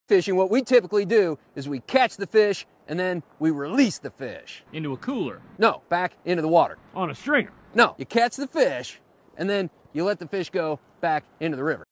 Fishing, what we typically do is we catch the fish and then we release the fish. Into a cooler? No, back into the water. On a stringer? No, you catch the fish and then you let the fish go back into the river.